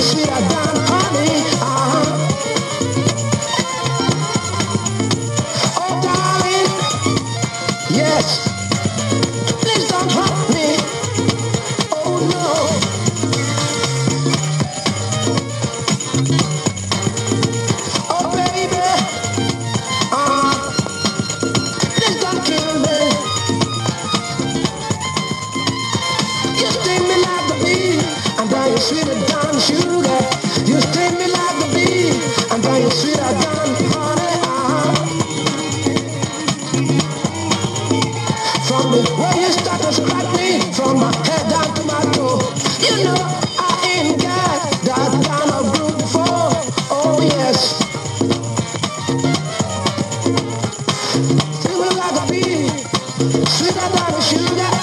sweeter than honey. Oh, darling, yes. Please don't hurt me. Oh, no. Oh, baby, please don't kill me. You sting me like the bee, and then you're sweeter than sugar. You sting me like the bee, and then you're sweeter than honey. From the way you start to scratch me, from my head down to my toe, you know I ain't got that kind of groove before. Oh yes, sting me like a bee, sweeter than sugar.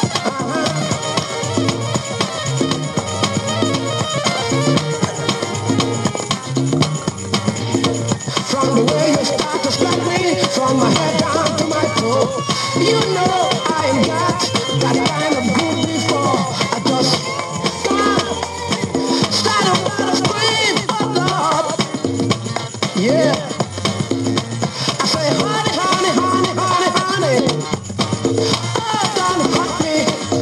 From the way you start to scratch me, from my head down to my toe, you know I ain't got that kind of groove before. I just come on, start to wanna scream, oh Lord, yeah. I say honey, honey, honey, honey, honey, oh don't hurt me.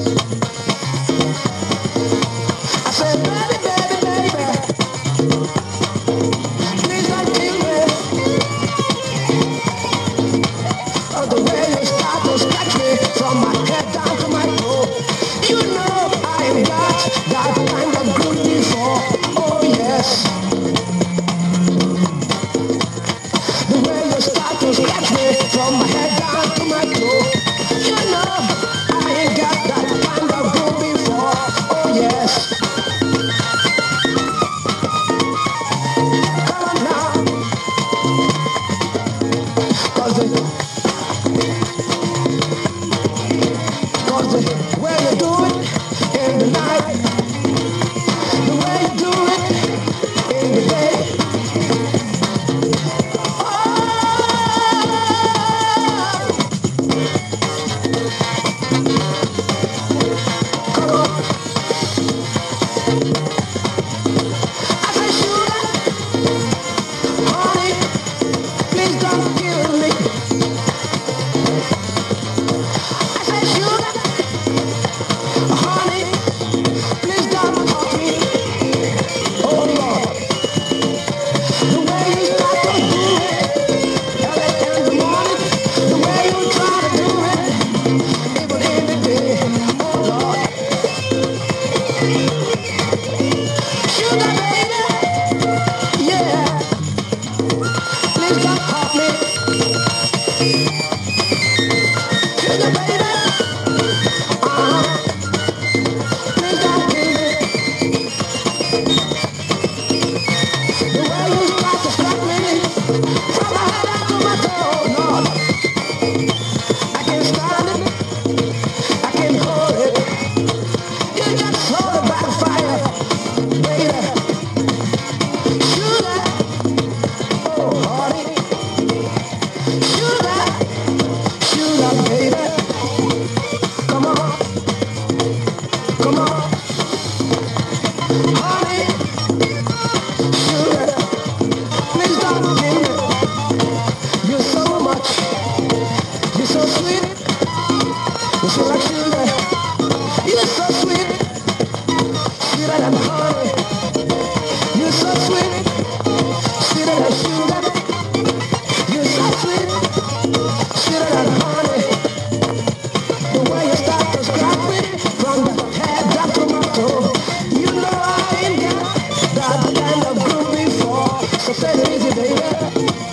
I say baby, baby, baby, please don't kill me. Oh, the way you start to scratch me from my head down to my toe, you know I ain't got that kind of groove before. Oh yes, the way you start to scratch me from my head down to my toe, you know I ain't got that kind of groove before. Oh yes, come on now, 'cause the way you do it in the night, the way you do it in the day. Come on, I say sugar, honey, please don't kill me. I say sugar, honey, please don't hurt me. Oh Lord, the way you start to do it, early in the morning, the way you try to do it, even in the day. Oh Lord, sugar baby, yeah, please don't hurt me. Sugar baby, please don't kill me. The way you start to scratch me from my head down to my toe, Lord, I can't stand it, I can't hold it. You just slowly backfire, baby. Sugar, oh honey, sugar, sugar baby. Come on, come on, honey, sugar, please don't kill me. You're so much, you're so sweet, you're so like sugar. You're so sweet, sweeter than honey. You're so sweet, sweeter than sugar. You're so sweet, sweeter than honey. The way you start to scratch me from the head down to my toe, you know I ain't got that kind of groove before. So say it easy, baby.